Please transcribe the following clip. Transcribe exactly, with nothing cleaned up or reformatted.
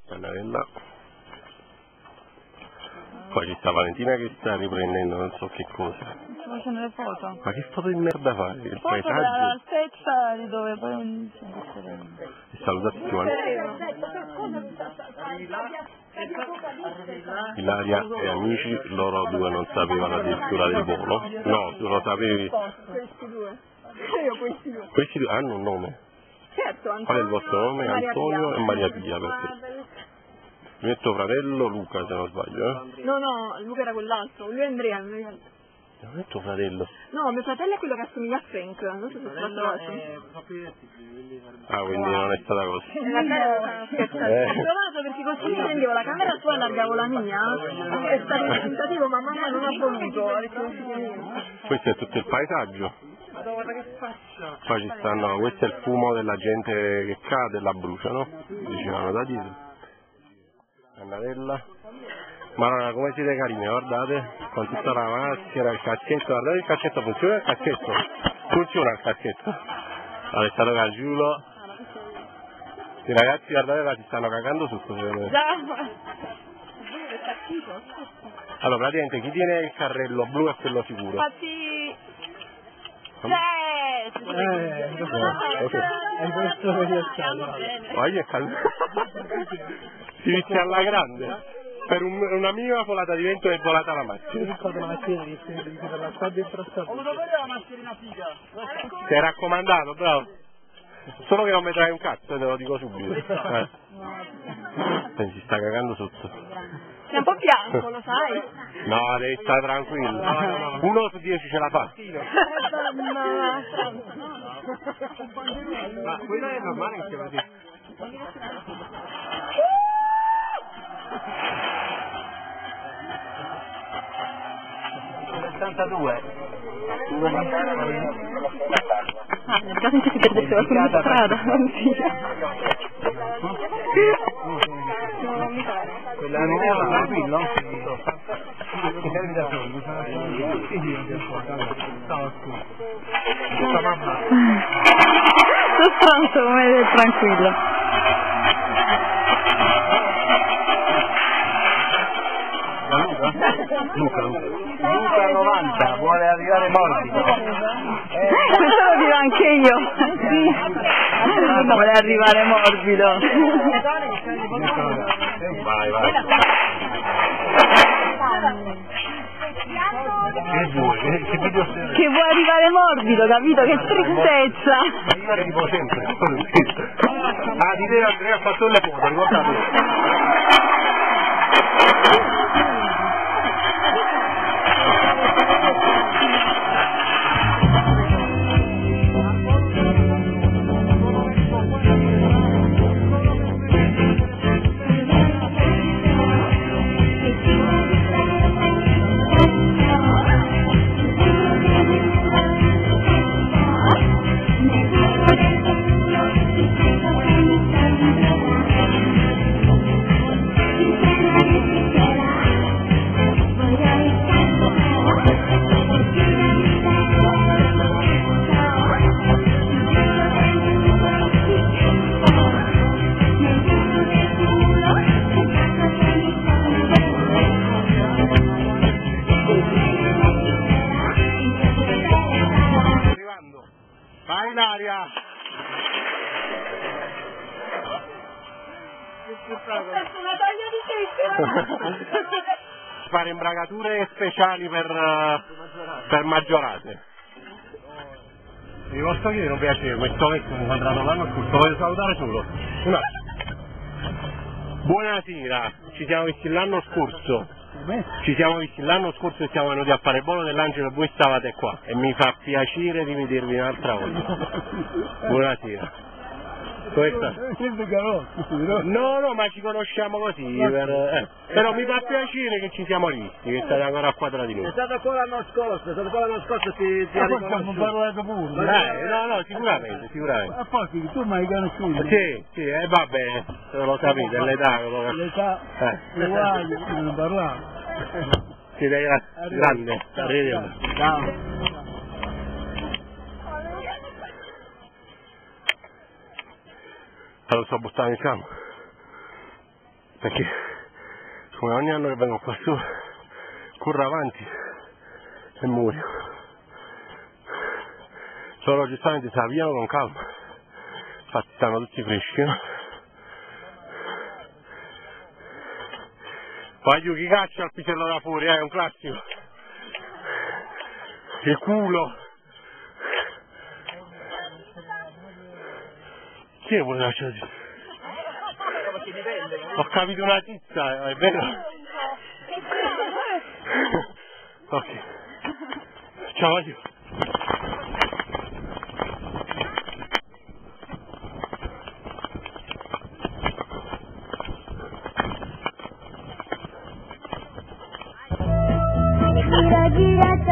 Annabella. Poi ci sta Valentina che sta riprendendo non so che cosa. Sto facendo le foto. Ma che foto di merda fai? Il foto paesaggio? dell'altezza di dove poi non si E saluta tutti quanti. Ilaria e amici, loro due non sapevano addirittura del volo. No, tu lo sapevi. Questi due. Io questi due. Questi due hanno un nome. Certo, Antonio. Qual è il vostro nome? Maria Antonio Pia. e Maria Pia, perfetto. Mi metto fratello Luca se non sbaglio, eh? No, no, Luca era quell'altro, lui è Andrea. Andrea. Mi metto fratello. No, mio fratello è quello che assomiglia a Frank, non so se è stato Ah, quindi non è stata così. La camera scherzata. Eh. Ho provato perché così mi prendevo la camera tua e allargavo la mia. È stato un tentativo, ma mamma non ha voluto. Ha detto non si può niente. Questo è tutto il paesaggio. Guarda che faccia. Poi ci stanno, questo è il fumo della gente che cade e la bruciano, dicevano da dietro. Annabella. Ma come siete carine, guardate, con tutta la maschera, il caschetto, guardate il caschetto, funziona il caschetto? Funziona il caschetto. Alessandro Cagiulo. I ragazzi guardate là si stanno cagando sotto secondo me. Allora praticamente chi tiene il carrello blu è quello sicuro. Infatti... Come? Eh, Hai questo verificato. Poi è caldo. Si inizia alla grande. Per un, una minima volata di vento è volata la macchina. La mattina per la sabbia infrastata. Ho voluto vedere la mascherina figa. Ti è raccomandato, bravo. Solo che non mi trai un cazzo, te lo dico subito. Eh. Eh, si sta cagando sotto. Sei un po' bianco, lo sai? No, devi stare tranquillo. Uno su dieci ce la fa. Ma quello è normale che sia così. settantadue. Ah, nel caso in cui si perdesse qualcuno in strada, non si. No, non mi pare. Quella non era tranquillo? Che serve da solo, bisogna sì, sì, non ti stavo scusa. Sta mamma. Sto stronzo come tranquillo. Luca? Luca? Luca novanta, vuole arrivare morbido. Questo lo dirò anche io. Sì. Vuole arrivare morbido. Vai, vai. Che vuoi? Che video sei? Che vuoi arrivare morbido, capito? Che tristezza. Io arrivo sempre. Ah, di te Andrea ha fatto le foto, ricordate? Vai in aria! Una taglia di testa. Fare imbragature speciali per, per maggiorate. Vi posso chiedere un piacere, questo vecchio mi incontrato l'anno scorso, voglio salutare solo. Un attimo. Buonasera, ci siamo visti l'anno scorso. Ci siamo visti l'anno scorso e siamo venuti a fare il volo dell'angelo e voi stavate qua e mi fa piacere di vedervi un'altra volta. Buonasera. Questa? No, no, ma ci conosciamo così, per, eh. Però mi fa piacere che ci siamo rivisti, che state ancora qua tra di noi. È stato qua l'anno scorso, è stato qua l'anno scorso ti, ti ha riconosciuto. Eh, no, no, sicuramente, sicuramente. A pochi, tu mi hai conosciuto? Sì, sì, e eh, vabbè, lo sapete, è l'età. L'età, eh. uguali, non parlavo. Siete gra grande, arrivederci. Ciao. Allora sto buttando in campo. perché come ogni anno che vengo qua su corro avanti e muoio, solo giustamente si avviano con calma, infatti stanno tutti freschi, no? Poi chi caccia il pisello da fuori, eh, è un classico, il culo, chi è vuole lasciare? Ho capito una tizza, è vero? Ok. Ciao, addio. Gira gira